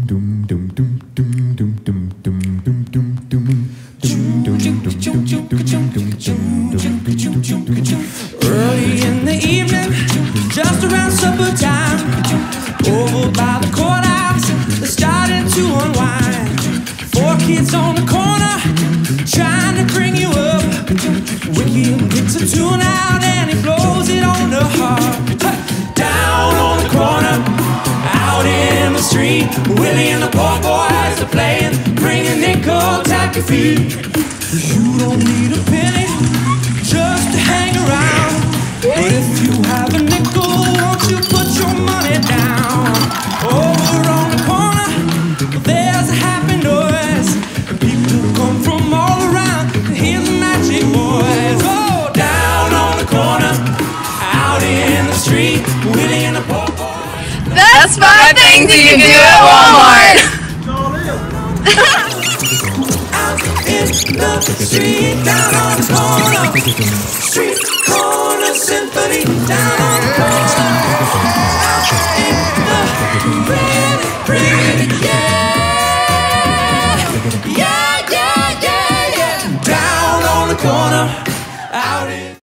Early in the evening, just around supper time, over by the courthouse, they're starting to unwind. Four kids on the corner, trying to bring you up. Wicky picks a tune out and he blows it on the harp. Down on the corner, out in the street, Willie and the poor boys are playing. Bring a nickel, tap your feet. You don't need a penny just to hang around. But if you have a nickel, won't you put your money down? Over on the corner, there's a happy noise, and people come from all around to hear the magic voice. Oh, down on the corner, out in the street, Willie and the poor boys. That's 5 things you can do at Walmart. In the street, down on the corner, street corner symphony, down on the corner.